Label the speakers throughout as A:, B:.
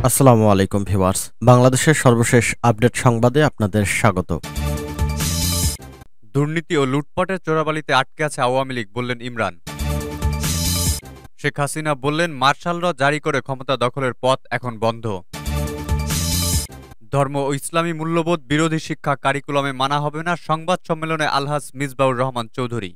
A: আসসালামু আলাইকুম ভিউয়ার্স, বাংলাদেশের সর্বশেষ আপডেট সংবাদে আপনাদের স্বাগত।
B: দুর্নীতি ও লুটপাটের চোরাবালিতে আটকে আছে আওয়ামী লীগ, বললেন ইমরান। শেখ হাসিনা বললেন, মার্শাল ল জারি করে ক্ষমতা দখলের পথ এখন বন্ধ। ধর্ম ও ইসলামী মূল্যবোধ বিরোধী শিক্ষা কারিকুলামে মানা হবে না, সংবাদ সম্মেলনে আলহাজ মিসবাউর রহমান চৌধুরী।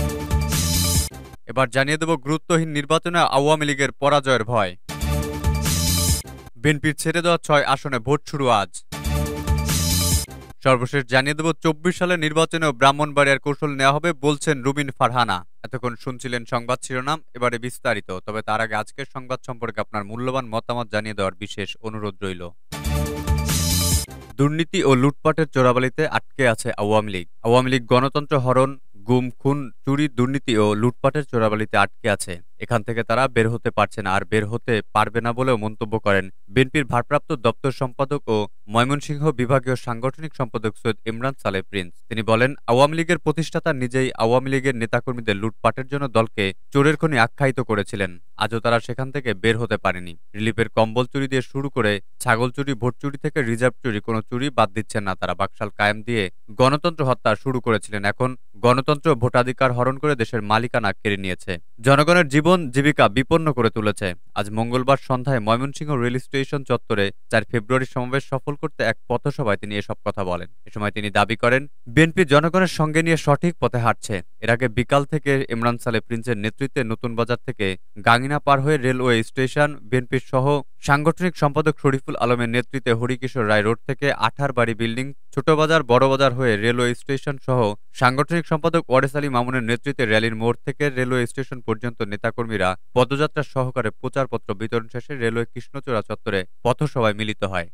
B: এবার জানিয়ে দেব গুরুত্বহীন নির্বাচনে আওয়ামী লীগের পরাজয়ের ভয়। বিএনপির ছেড়ে দেওয়া ৬ আসনে ভোট শুরু আজ। সর্বশেষ জানিয়ে দেব ২৪ সালের নির্বাচনেও ব্রাহ্মণবাড়িয়ার কৌশল নেওয়া হবে, বলছেন রুবিন ফারহানা। এতক্ষণ শুনছিলেন সংবাদ শিরোনাম, এবারে বিস্তারিত। তবে তার আগে আজকের সংবাদ সম্পর্কে আপনার মূল্যবান মতামত জানিয়ে দেওয়ার বিশেষ অনুরোধ রইল। দুর্নীতি ও লুটপাটের চোরাবালিতে আটকে আছে আওয়ামী লীগ। আওয়ামী লীগ গণতন্ত্র হরণ, গুম, খুন, চুরি, দুর্নীতি ও লুটপাটের চোরাবালিতে আটকে আছে। এখান থেকে তারা বের হতে পারছে না, আর বের হতে পারবে না বলেও মন্তব্য করেন বিএনপির ভারপ্রাপ্ত দপ্তর সম্পাদক ও ময়মনসিংহ বিভাগীয় সাংগঠনিক সম্পাদক সৈয়দ ইমরান সালেহ প্রিন্স। তিনি বলেন, আওয়ামী লীগের প্রতিষ্ঠাতা নিজেই আওয়ামী লীগের নেতাকর্মীদের লুটপাটের জন্য দলকে চোরের খনি আখ্যায়িত করেছিলেন। আজও তারা সেখান থেকে বের হতে পারেনি। রিলিফের কম্বল চুরি দিয়ে শুরু করে ছাগল চুরি, ভোট চুরি থেকে রিজার্ভ চুরি, কোনো চুরি বাদ দিচ্ছেন না তারা। বাকশাল কায়েম দিয়ে গণতন্ত্র হত্যা শুরু করেছিলেন, এখন গণতন্ত্র ভোটাধিকার হরণ করে দেশের মালিকানা কেড়ে নিয়েছে, জনগণের জীবন জীবিকা বিপন্ন করে তুলেছে। আজ মঙ্গলবার সন্ধ্যায় ময়মনসিংহ রেল স্টেশন চত্বরে ৪ ফেব্রুয়ারি সমাবেশ সফল করতে এক পথসভায় তিনি এসব কথা বলেন। এ সময় তিনি দাবি করেন, বিএনপি জনগণের সঙ্গে নিয়ে সঠিক পথে হাঁটছে। এর আগে বিকাল থেকে ইমরান সালেহ প্রিন্সের নেতৃত্বে নতুন বাজার থেকে গাঙ্গিনা পার হয়ে রেলওয়ে স্টেশন, বিএনপির সহ সাংগঠনিক সম্পাদক শরীফুল আলমের নেতৃত্বে হরিকিশোর রায় রোড থেকে আঠার বাড়ি বিল্ডিং, ছোট বাজার, বড় বাজার হয়ে রেলওয়ে স্টেশন সহ সাংগঠনিক সম্পাদক ওয়ারেস আলী মামুনের নেতৃত্বে র্যালির মোড় থেকে রেলওয়ে স্টেশন পর্যন্ত নেতাকর্মীরা পদযাত্রা সহকারে প্রচারপত্র বিতরণ শেষে রেলওয়ে কৃষ্ণচূড়া চত্বরে পথসভায় মিলিত হয়।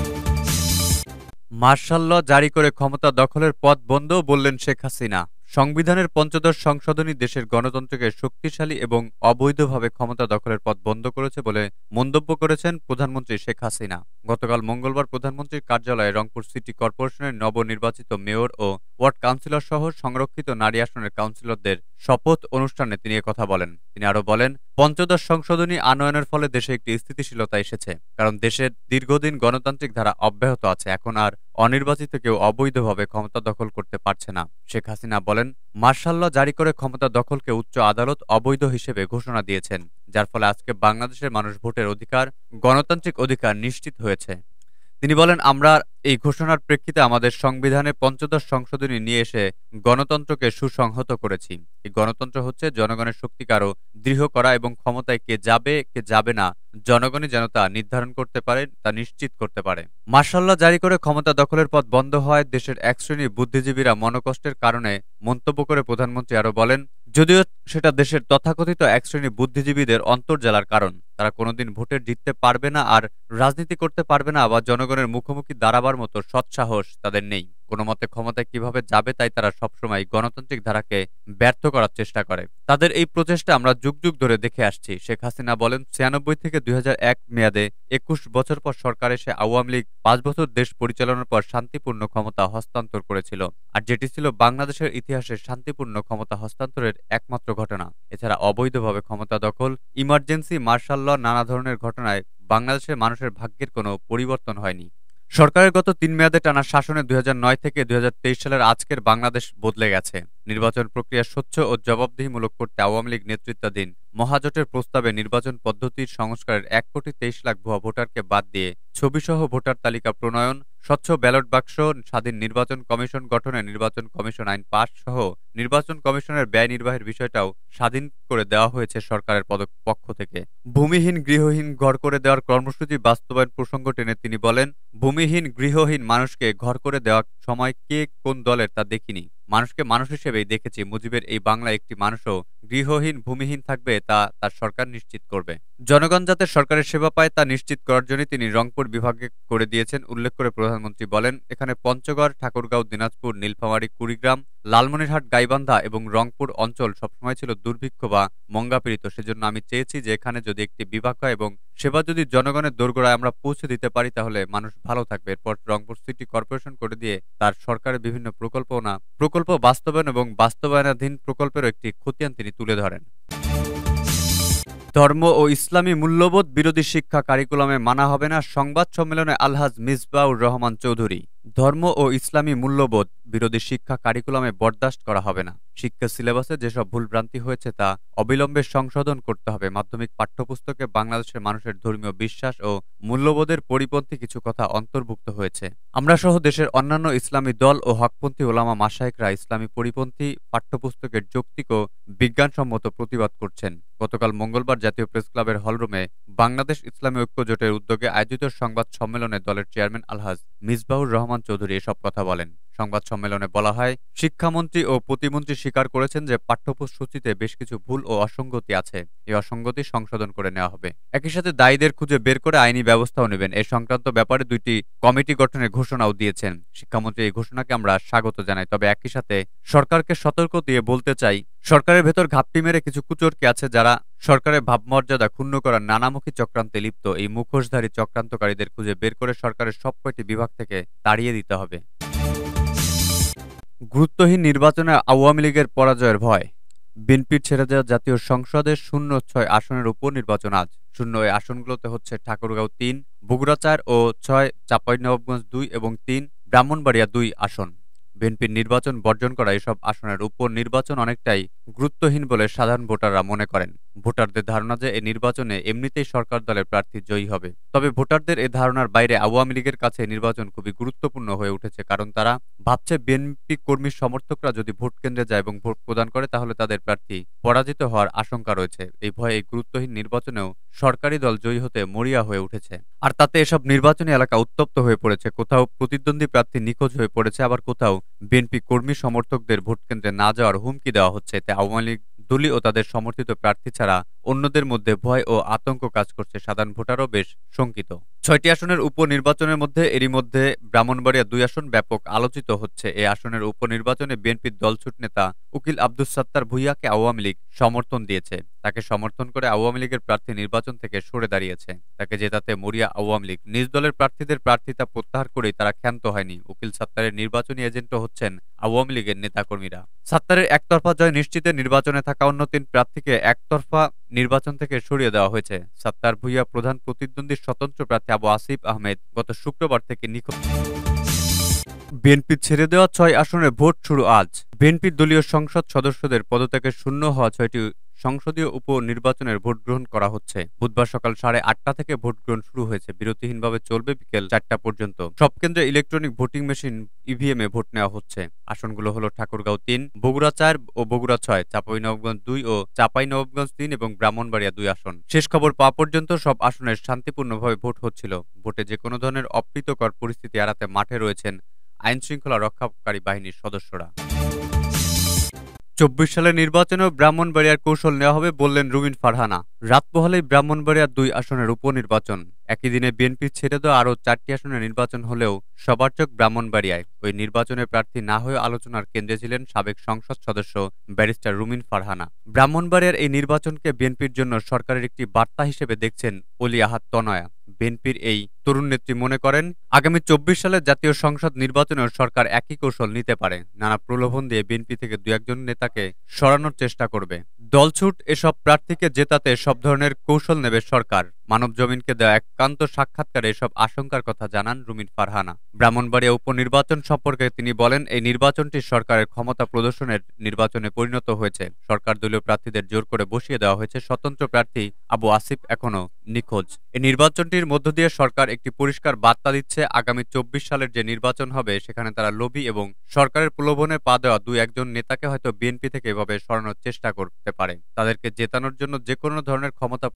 B: মার্শাল ল জারি করে ক্ষমতা দখলের পথ বন্ধ, বললেন শেখ হাসিনা। সংবিধানের পঞ্চদশ সংশোধনী দেশের গণতন্ত্রকে শক্তিশালী এবং অবৈধভাবে ক্ষমতা দখলের পথ বন্ধ করেছে বলে মন্তব্য করেছেন প্রধানমন্ত্রী শেখ হাসিনা। গতকাল মঙ্গলবার প্রধানমন্ত্রীর কার্যালয়ে রংপুর সিটি কর্পোরেশনের নবনির্বাচিত মেয়র ও ওয়ার্ড কাউন্সিলর সহ সংরক্ষিত নারী আসনের কাউন্সিলরদের শপথ অনুষ্ঠানে তিনি কথা বলেন। তিনি আরো বলেন, পঞ্চদশ সংশোধনী আনয়নের ফলে দেশে একটি স্থিতিশীলতা এসেছে, কারণ দেশের দীর্ঘদিন গণতান্ত্রিক ধারা অব্যাহত আছে। এখন আর অনির্বাচিত কেউ অবৈধভাবে ক্ষমতা দখল করতে পারছে না। শেখ হাসিনা বলেন, মার্শাল ল জারি করে ক্ষমতা দখলকে উচ্চ আদালত অবৈধ হিসেবে ঘোষণা দিয়েছেন, যার ফলে আজকে বাংলাদেশের মানুষ ভোটের অধিকার, গণতান্ত্রিক অধিকার নিশ্চিত হয়েছে। তিনি বলেন, আমরা এই ঘোষণার প্রেক্ষিতে আমাদের সংবিধানে পঞ্চদশ সংশোধনী নিয়ে এসে গণতন্ত্রকে সুসংহত করেছি। এই গণতন্ত্র হচ্ছে জনগণের শক্তিকে আরও দৃঢ় করা এবং ক্ষমতায় কে যাবে কে যাবে না জনগণই যেন তা নির্ধারণ করতে পারে, তা নিশ্চিত করতে পারে। মার্শাল ল জারি করে ক্ষমতা দখলের পথ বন্ধ হয় দেশের এক শ্রেণীর বুদ্ধিজীবীরা মনোকষ্টের কারণে, মন্তব্য করে প্রধানমন্ত্রী আরো বলেন, যদিও সেটা দেশের তথাকথিত এক শ্রেণীর বুদ্ধিজীবীদের অন্তর্জালার কারণ। তারা কোনোদিন ভোটে জিততে পারবে না, আর রাজনীতি করতে পারবে না, বা জনগণের মুখোমুখি দাঁড়াবার মতো সৎসাহস তাদের নেই। কোনো মতে ক্ষমতায় কিভাবে যাবে তাই তারা সবসময় গণতান্ত্রিক ধারাকে ব্যর্থ করার চেষ্টা করে। তাদের এই প্রচেষ্টা আমরা যুগ যুগ ধরে দেখে আসছি। শেখ হাসিনা বলেন, ৯৬ থেকে ২০০১ মেয়াদে ২১ বছর পর সরকার এসে আওয়ামী লীগ ৫ বছর দেশ পরিচালনার পর শান্তিপূর্ণ ক্ষমতা হস্তান্তর করেছিল, আর যেটি ছিল বাংলাদেশের ইতিহাসে শান্তিপূর্ণ ক্ষমতা হস্তান্তরের একমাত্র ঘটনা। এছাড়া অবৈধভাবে ক্ষমতা দখল, ইমার্জেন্সি, মার্শাল ল, নানা ধরনের ঘটনায় বাংলাদেশের মানুষের ভাগ্যের কোনো পরিবর্তন হয়নি। সরকারের গত ৩ মেয়াদে টানা শাসনে ২০০৯ থেকে ২০২৩ সালের আজকের বাংলাদেশ বদলে গেছে। নির্বাচন প্রক্রিয়া স্বচ্ছ ও জবাবদিহিমূলক করতে আওয়ামী লীগ নেতৃত্বাধীন মহাজোটের প্রস্তাবে নির্বাচন পদ্ধতির সংস্কারের ১,২৩,০০,০০০ ভুয়া ভোটারকে বাদ দিয়ে ছবিসহ ভোটার তালিকা প্রণয়ন, স্বচ্ছ ব্যালট বাক্স, স্বাধীন নির্বাচন কমিশন গঠনে নির্বাচন কমিশন আইন পাস সহ নির্বাচন কমিশনের ব্যয় নির্বাহের বিষয়টাও স্বাধীন করে দেওয়া হয়েছে সরকারের পক্ষ থেকে। ভূমিহীন গৃহহীন ঘর করে দেওয়ার কর্মসূচি বাস্তবায়ন প্রসঙ্গ টেনে তিনি বলেন, ভূমিহীন গৃহহীন মানুষকে ঘর করে দেওয়ার সময় কে কোন দলের তা দেখিনি। মানুষকে মানুষ হিসেবেই দেখেছি। মুজিবের এই বাংলা একটি মানুষও গৃহহীন ভূমিহীন থাকবে, তা তার সরকার নিশ্চিত করবে। জনগণ যাতে সরকারের সেবা পায় তা নিশ্চিত করার জন্য তিনি রংপুর বিভাগে করে দিয়েছেন উল্লেখ করে প্রধানমন্ত্রী বলেন, এখানে পঞ্চগড়, ঠাকুরগাঁও, দিনাজপুর, নীলফামারী, কুড়িগ্রাম, লালমনিরহাট, গাইবান্ধা এবং রংপুর অঞ্চল সবসময় ছিল দুর্ভিক্ষ বা মঙ্গাপীড়িত। সেজন্য আমি চেয়েছি যে এখানে যদি একটি বিভাগ হয় এবং সেবা যদি জনগণের দোরগোড়ায় আমরা পৌঁছে দিতে পারি, তাহলে মানুষ ভালো থাকবে। এরপর রংপুর সিটি কর্পোরেশন করে দিয়ে তার সরকারের বিভিন্ন প্রকল্প বাস্তবায়ন এবং বাস্তবায়নাধীন প্রকল্পেরও একটি খতিয়ান তিনি তুলে ধরেন। ধর্ম ও ইসলামী মূল্যবোধ বিরোধী শিক্ষা কারিকুলামে মানা হবে না, সংবাদ সম্মেলনে আলহাজ মিসবাউর রহমান চৌধুরী। ধর্ম ও ইসলামী মূল্যবোধ বিরোধী শিক্ষা কারিকুলামে বরদাস্ত করা হবে না। শিক্ষা সিলেবাসে যেসব ভুলভ্রান্তি হয়েছে তা অবিলম্বে সংশোধন করতে হবে। মাধ্যমিক পাঠ্যপুস্তকে বাংলাদেশের মানুষের ধর্মীয় বিশ্বাস ও মূল্যবোধের পরিপন্থী কিছু কথা অন্তর্ভুক্ত হয়েছে। আমরা সহ দেশের অন্যান্য ইসলামী দল ও হকপন্থী ওলামা মাশায়েখরা ইসলামী পরিপন্থী পাঠ্যপুস্তকের যৌক্তিক ও বিজ্ঞানসম্মত প্রতিবাদ করছেন। গতকাল মঙ্গলবার জাতীয় প্রেসক্লাবের হলরুমে বাংলাদেশ ইসলামী ঐক্য জোটের উদ্যোগে আয়োজিত সংবাদ সম্মেলনে দলের চেয়ারম্যান আলহাজ মিসবাহুর রহমান চৌধুরী এসব কথা বলেন। সংবাদ সম্মেলনে বলা হয়, শিক্ষামন্ত্রী ও প্রতিমন্ত্রী স্বীকার করেছেন যে পাঠ্যসূচিতে বেশ কিছু ভুল ও অসঙ্গতি আছে। এই অসঙ্গতি সংশোধন করে নেওয়া হবে। একই সাথে দায়ীদের খুঁজে বের করে আইনি ব্যবস্থাও নেবেন। এ সংক্রান্ত ব্যাপারে 2টি কমিটি গঠনের ঘোষণাও দিয়েছেন। শিক্ষামন্ত্রী এই ঘোষণাকে আমরা স্বাগত জানাই। তবে একই সাথে সরকারকে সতর্ক দিয়ে বলতে চাই, সরকারের ভেতর ঘাপটি মেরে কিছু কুচরকি আছে যারা সরকারের ভাবমর্যাদা ক্ষুণ্ণ করার নানামুখী চক্রান্তে লিপ্ত। এই মুখোশধারী চক্রান্তকারীদের খুঁজে বের করে সরকারের সব কয়টি বিভাগ থেকে তাড়িয়ে দিতে হবে। গুরুত্বহীন নির্বাচনে আওয়ামী লীগের পরাজয়ের ভয়। বিএনপির ছেড়ে দেওয়া জাতীয় সংসদের 0-6 আসনের উপনির্বাচন আজ। শূন্য এই আসনগুলোতে হচ্ছে ঠাকুরগাঁও 3, বগুড়া 4 ও 6, চাঁপাইনবাবগঞ্জ 2 এবং 3, ব্রাহ্মণবাড়িয়া 2 আসন। বিএনপির নির্বাচন বর্জন করা এসব আসনের উপনির্বাচন অনেকটাই গুরুত্বহীন বলে সাধারণ ভোটাররা মনে করেন। ভোটারদের ধারণা যে এই নির্বাচনে এমনিতেই সরকার দলের প্রার্থী জয়ী হবে। তবে ভোটারদের এ ধারণার বাইরে আওয়ামী লীগের কাছে নির্বাচন খুবই গুরুত্বপূর্ণ হয়ে উঠেছে, কারণ তারা ভাবছে বিএনপি কর্মী সমর্থকরা যদি ভোট কেন্দ্রে যায় এবং ভোট প্রদান করে তাহলে তাদের প্রার্থী পরাজিত হওয়ার আশঙ্কা রয়েছে। এই ভয়ে এই গুরুত্বহীন নির্বাচনেও সরকারি দল জয়ী হতে মরিয়া হয়ে উঠেছে। আর তাতে এসব নির্বাচনী এলাকা উত্তপ্ত হয়ে পড়েছে। কোথাও প্রতিদ্বন্দ্বী প্রার্থী নিখোঁজ হয়ে পড়েছে, আবার কোথাও বিএনপি কর্মী সমর্থকদের ভোট কেন্দ্রে না যাওয়ার হুমকি দেওয়া হচ্ছে। এতে আওয়ামী লীগ দলীয় ও তাদের সমর্থিত প্রার্থী ছাড়া অন্যদের মধ্যে ভয় ও আতঙ্ক কাজ করছে। সাধারণ ভোটারও বেশ শঙ্কিত। 6টি আসনের উপনির্বাচনের মধ্যে এরই মধ্যে ব্রাহ্মণবাড়িয়া 2 আসন ব্যাপক আলোচিত হচ্ছে। এই আসনের উপনির্বাচনে বিএনপির দলছুট নেতা উকিল আব্দুস সাত্তার ভূঁইয়াকে আওয়ামী লীগ সমর্থন দিয়েছে। তাকে সমর্থন করে আওয়ামী লীগের প্রার্থী নির্বাচন থেকে সরে দাঁড়িয়েছে। তাকে জেতাতে মরিয়া আওয়ামী লীগ। নিজ দলের প্রার্থীদের প্রার্থিতা প্রত্যাহার করেই তারা ক্ষান্ত হয়নি। উকিল সাত্তারের নির্বাচনী এজেন্টও হচ্ছেন আওয়ামী লীগের নেতাকর্মীরা। সাত্তারের একতরফা জয় নিশ্চিতে নির্বাচনে থাকা অন্য 3 প্রার্থীকে একতরফা নির্বাচন থেকে সরিয়ে দেওয়া হয়েছে। সাত্তার ভূঁইয়া প্রধান প্রতিদ্বন্দ্বী স্বতন্ত্র প্রার্থী আবু আসিফ আহমেদ গত শুক্রবার থেকে নিখোঁজ। বিএনপি ছেড়ে দেওয়া 6 আসনে ভোট শুরু আজ। বিএনপির দলীয় সংসদ সদস্যদের পদত্যাগে শূন্য হওয়া 6টি সংসদীয় উপনির্বাচনের ভোট গ্রহণ করা হচ্ছে। বুধবার সকাল 8:30 থেকে ভোট গ্রহণ শুরু হয়েছে। বিরতিহীনভাবে চলবে বিকেল 4টা পর্যন্ত। সব কেন্দ্রে ইলেকট্রনিক ভোটিং মেশিন ইভিএম এ ভোট নেওয়া হচ্ছে। আসনগুলো হলো ঠাকুরগাঁও 3, বগুড়া 4 ও বগুড়া 6, চাঁপাইনবাবগঞ্জ 2 ও চাঁপাইনবাবগঞ্জ 3 এবং ব্রাহ্মণবাড়িয়া 2 আসন। শেষ খবর পাওয়া পর্যন্ত সব আসনে শান্তিপূর্ণভাবে ভোট হচ্ছিল। ভোটে যে কোনো ধরনের অপ্রীতিকর পরিস্থিতি এড়াতে মাঠে রয়েছেন আইনশৃঙ্খলা রক্ষাকারী বাহিনীর সদস্যরা। 24 সালের নির্বাচনেও ব্রাহ্মণবাড়িয়ার কৌশল নেওয়া হবে বললেন রুমিন ফারহানা। রাত পোহালেই ব্রাহ্মণবাড়িয়ার 2 আসনের উপনির্বাচন। একই দিনে বিএনপি ছেড়ে দেওয়া আরও 4টি আসনের নির্বাচন হলেও সবার চোখ ব্রাহ্মণবাড়িয়ায়। ওই নির্বাচনে প্রার্থী না হয়ে আলোচনার কেন্দ্রে ছিলেন সাবেক সংসদ সদস্য ব্যারিস্টার রুমিন ফারহানা। ব্রাহ্মণবাড়িয়ার এই নির্বাচনকে বিএনপির জন্য সরকারের একটি বার্তা হিসেবে দেখছেন অলি আহাদ তনয়া। বিএনপির এই তরুণ নেত্রী মনে করেন, আগামী 24 সালের জাতীয় সংসদ নির্বাচনেও সরকার একই কৌশল নিতে পারে। নানা প্রলোভন দিয়ে বিএনপি থেকে 2-1 নেতাকে সরানোর চেষ্টা করবে। দলছুট এসব প্রার্থীকে জেতাতে সব ধরনের কৌশল নেবে সরকার। মানবজমিনকে দেওয়া একান্ত সাক্ষাৎকারে এসব আশঙ্কার কথা জানান রুমিন ফারহানা। ব্রাহ্মণবাড়িয়া উপনির্বাচন সম্পর্কে তিনি বলেন, এই নির্বাচনটি সরকারের ক্ষমতা প্রদর্শনের নির্বাচনে পরিণত হয়েছে। সরকার দলীয় প্রার্থীদের জোর করে বসিয়ে দেওয়া হয়েছে। স্বতন্ত্র প্রার্থী আবু আসিফ এখনো নিখোঁজ। এই নির্বাচনটির মধ্য দিয়ে সরকার একটি পরিষ্কার বার্তা দিচ্ছে, আগামী 24 সালের যে নির্বাচন হবে সেখানে তারা লোভী এবং সরকারের প্রলোভনে পা দেওয়া 2-1 নেতাকে হয়তো বিএনপি থেকে এভাবে সরানোর চেষ্টা করতে পারে। তাদেরকে জেতানোর জন্য যে কোনো ধরনের ক্ষমতা